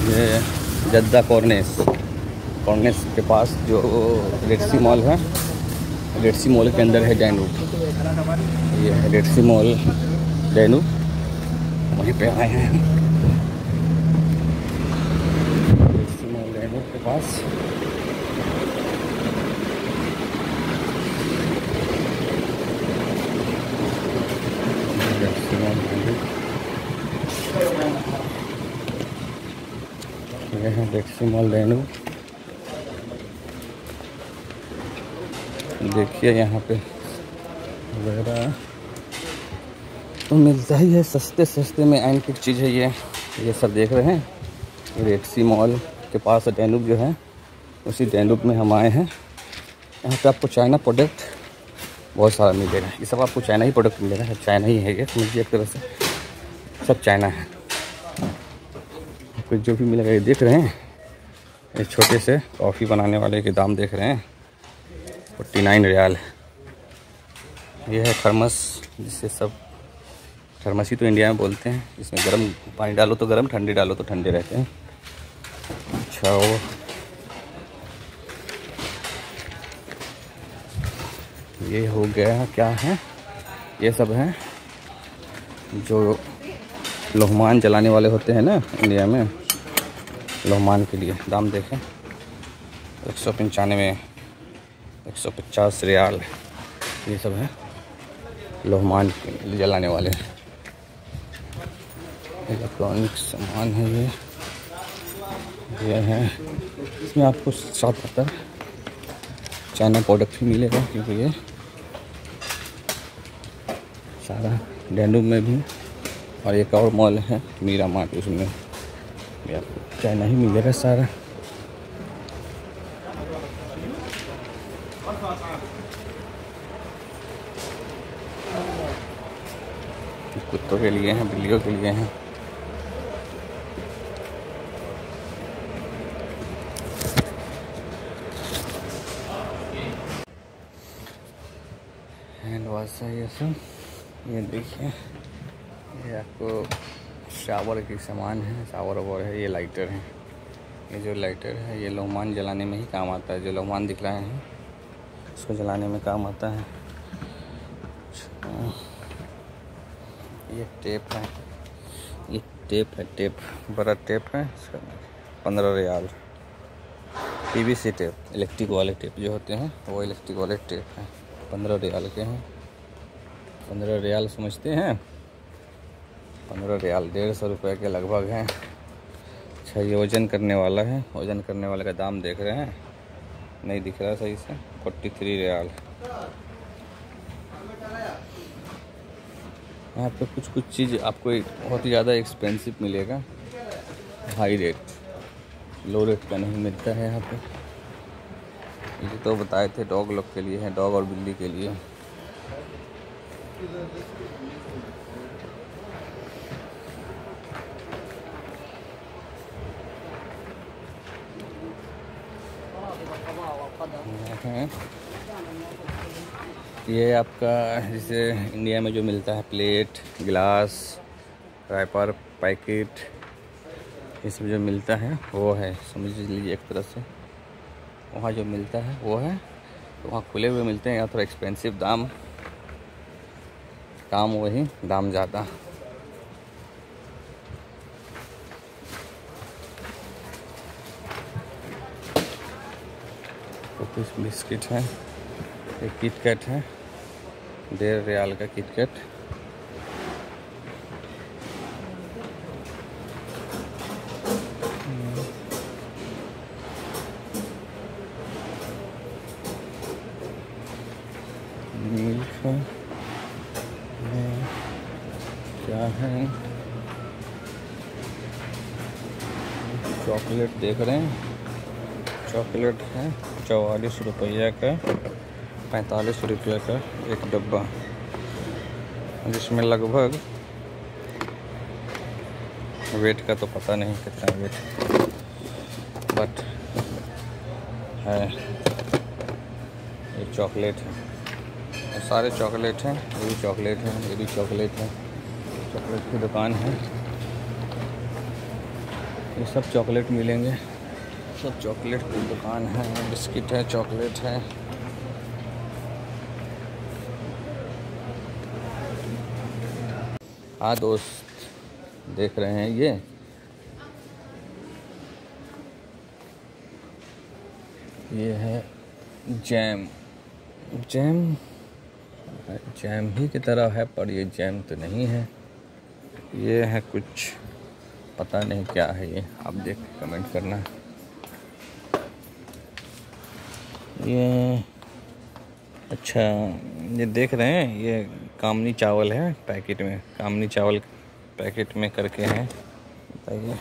ये जद्दा कॉर्निस के पास जो रेड सी मॉल है, रेड सी मॉल के अंदर है डैनूब। ये है रेड सी मॉल डैनूब, वहीं पे आए हैं रेड सी मॉल डैनूब के पास। रेड सी मॉल डैनूब, ये है रेड सी मॉल डैनूब। देखिए यहाँ पे वगैरह तो मिलता ही है, सस्ते में एंटीक चीज़ है ये सब देख रहे हैं। रेड सी मॉल के पास डैनूब जो है, उसी डैनूब में हम आए हैं। यहाँ पे आपको चाइना प्रोडक्ट बहुत सारा मिलेगा। ये सब आपको चाइना ही प्रोडक्ट मिलेगा, सब चाइना ही है ये, समझिए एक तरह से सब चाइना है। कुछ जो भी मिलेगा ये देख रहे हैं, ये छोटे से कॉफ़ी बनाने वाले के दाम देख रहे हैं, 49 रियाल। ये है थर्मस, जिससे सब थर्मस ही तो इंडिया में बोलते हैं। इसमें गर्म पानी डालो तो गर्म, ठंडे डालो तो ठंडे रहते हैं। अच्छा, वो ये हो गया, क्या है ये सब है जो लोहमान जलाने वाले होते हैं ना इंडिया में, लोहमान के लिए दाम देखें 195 150 रियाल। ये सब है लोहमान जलाने वाले इलेक्ट्रॉनिक सामान है ये है। इसमें आपको ज़्यादातर चाइना प्रोडक्ट ही मिलेगा, क्योंकि ये सारा डैनूब में भी, और एक और मॉल है मीरा मार्ट, उसमें भी आपको चाइना ही मिलेगा सारा। कुत्तों के लिए हैं, बिल्लियों के लिए हैं। हैंड वॉश है ये सब। ये देखिए, ये आपको शावर की सामान है, शावर वावर है। ये लाइटर है, ये जो लाइटर है ये लोहमान जलाने में ही काम आता है। जो लोहमान दिख रहे हैं उसको जलाने में काम आता है। ये टेप है, ये टेप बड़ा टेप है, 15 रियाल। पीवीसी टेप, इलेक्ट्रिक वाले टेप जो होते हैं वो इलेक्ट्रिक वाले टेप हैं, 15 रियाल के हैं। 15 रियाल समझते हैं, 15 रियाल 150 रुपये के लगभग हैं। अच्छा, ये वज़न करने वाला है, वज़न करने वाले का दाम देख रहे हैं, नहीं दिख रहा सही से, 43 रियाल। यहाँ पे कुछ चीज़ आपको बहुत ही ज़्यादा एक्सपेंसिव मिलेगा, हाई रेट, लो रेट का नहीं मिलता है यहाँ पे। ये तो बताए थे डॉग लोग के लिए है, डॉग और बिल्ली के लिए। ये आपका जैसे इंडिया में जो मिलता है प्लेट, गिलास, रैपर, पैकेट, ये सब जो मिलता है वो है, समझ लीजिए एक तरह से। वहाँ जो मिलता है वो है, तो वहाँ खुले हुए मिलते हैं। यहाँ थोड़ा एक्सपेंसिव दाम, काम वही, दाम ज़्यादा। तो कुछ बिस्किट है, एक किटकैट है, 1.5 रियाल का किटकैट। मिल्क है, क्या है, चॉकलेट देख रहे हैं, चॉकलेट है 44 रुपये का, 45 रुपये का एक डब्बा, जिसमें लगभग वेट का तो पता नहीं कितना वेट, बट है। ये चॉकलेट है, ये सारे चॉकलेट हैं, ये भी चॉकलेट है, ये भी चॉकलेट है। चॉकलेट की दुकान है। ये सब चॉकलेट मिलेंगे, सब चॉकलेट की दुकान है, बिस्किट है, चॉकलेट है। हाँ दोस्त, देख रहे हैं ये है जैम। जैम जैम ही की तरह है, पर ये जैम तो नहीं है। ये है कुछ, पता नहीं क्या है ये, आप देख के कमेंट करना। ये अच्छा, ये देख रहे हैं, ये कामनी चावल है पैकेट में, कामनी चावल पैकेट में करके हैं। बताइए,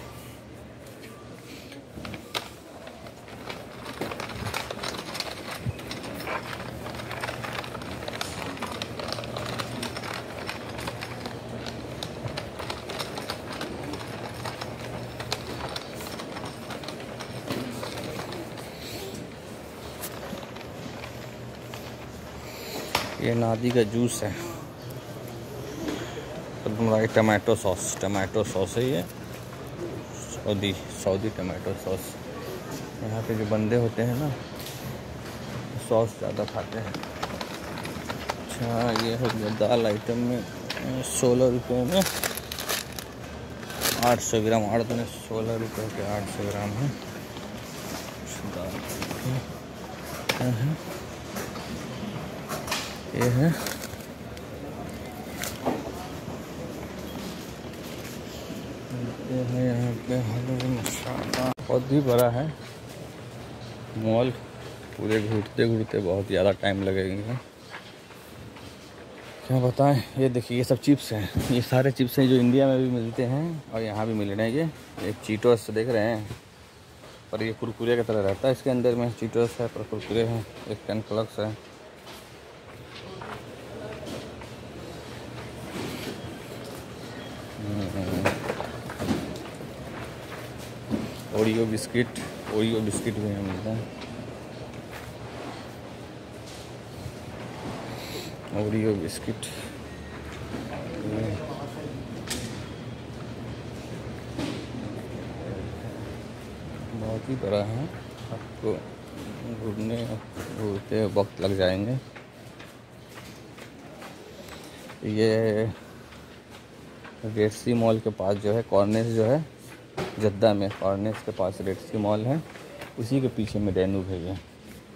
ये नादी का जूस है, टमाटो सॉस है ये, सऊदी टमाटो सॉस। यहाँ पे जो बंदे होते हैं ना, सॉस ज़्यादा खाते हैं। अच्छा, ये हो गया दाल आइटम में 16 रुपये में 800 ग्राम, 16 रुपये के 800 ग्राम है दाल। ये है यहाँ पे हलवा मसाला। बहुत ही बड़ा है मॉल, पूरे घूरते घूरते बहुत ज़्यादा टाइम लगेगा, क्या बताएं। ये देखिए, ये सब चिप्स हैं, ये सारे चिप्स हैं जो इंडिया में भी मिलते हैं और यहाँ भी मिल रहे हैं। ये चीटोस देख रहे हैं, पर ये कुरकुरे की तरह रहता है, इसके अंदर में चीटोस है पर कुरकुरे हैं। एक 10 प्लस है। ओरियो बिस्किट भी यहाँ मिलता है। ओरियो बिस्किट बहुत ही बड़ा है, आपको घूरते वक्त लग जाएंगे। ये रेड सी मॉल के पास जो है कॉर्नेस, जो है जद्दा में कॉर्नेस के पास रेड सी मॉल है, उसी के पीछे में डैनूब है। ये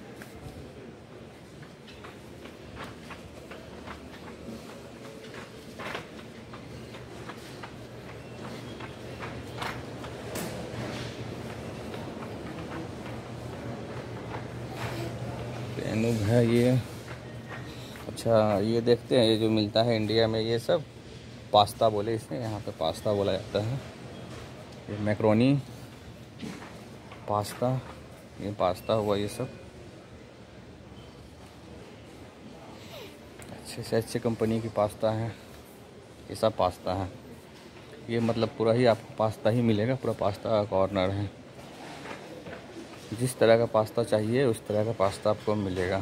डैनूब है ये। अच्छा, ये देखते हैं, ये जो मिलता है इंडिया में, ये सब पास्ता बोले इसे, यहाँ पे पास्ता बोला जाता है। ये मैक्रोनी पास्ता, ये पास्ता हुआ, ये सब अच्छे से अच्छे कंपनी की पास्ता है, ये सब पास्ता है। ये मतलब पूरा ही आपको पास्ता ही मिलेगा, पूरा पास्ता का कॉर्नर है। जिस तरह का पास्ता चाहिए उस तरह का पास्ता आपको मिलेगा।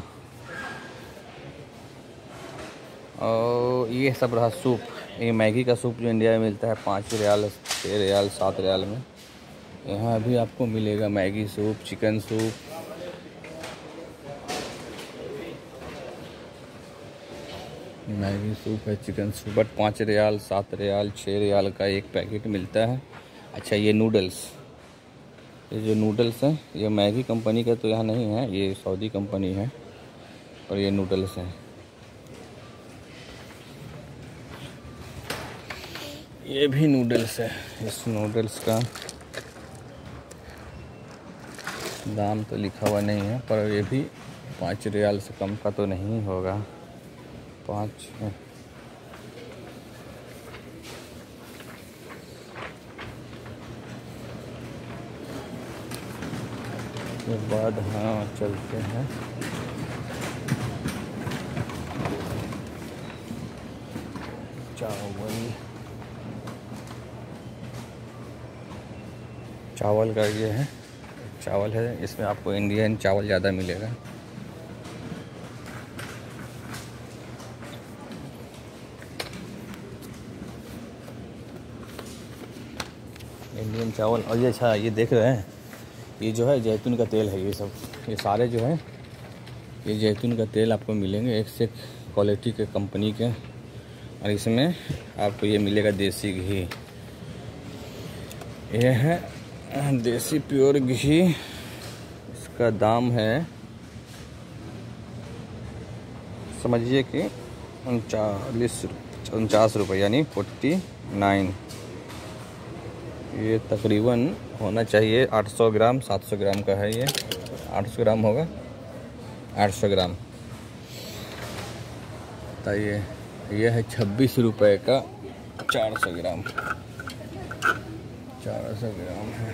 और ये सब रहा सूप, ये मैगी का सूप जो इंडिया में मिलता है 5 रियाल, 6 रियाल, 7 रियाल में, यहाँ भी आपको मिलेगा Maggi soup, chicken soup. Maggi soup है, chicken soup, but 5 riyal, 7 riyal, 6 riyal का एक पैकेट मिलता है। अच्छा, ये नूडल्स, ये जो नूडल्स हैं, ये मैगी कंपनी का तो यहाँ नहीं है, ये सऊदी कंपनी है, और ये नूडल्स हैं। ये भी नूडल्स है। इस नूडल्स का दाम तो लिखा हुआ नहीं है, पर ये भी 5 रियाल से कम का तो नहीं होगा। 5 के बाद हाँ चलते हैं। चावल का ये है, चावल है, इसमें आपको इंडियन चावल ज़्यादा मिलेगा। इंडियन चावल। और ये अच्छा, ये देख रहे हैं, ये जो है जैतून का तेल है। ये सब, ये सारे जो है ये जैतून का तेल आपको मिलेंगे एक से क्वालिटी के कंपनी के। और इसमें आपको ये मिलेगा देसी घी। ये है देसी प्योर घी। इसका दाम है, समझिए कि 49 रुपये, यानी 49। ये तकरीबन होना चाहिए 800 ग्राम, 700 ग्राम का है ये। 800 ग्राम होगा, 800 ग्राम। बताइए, ये है 26 रुपये का 400 ग्राम। 400 ग्राम है।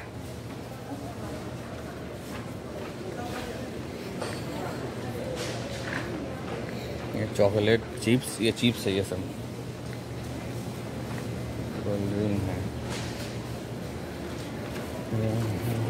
ये चॉकलेट चिप्स, ये चिप्स है ये सब। कोल्ड ड्रिंक है।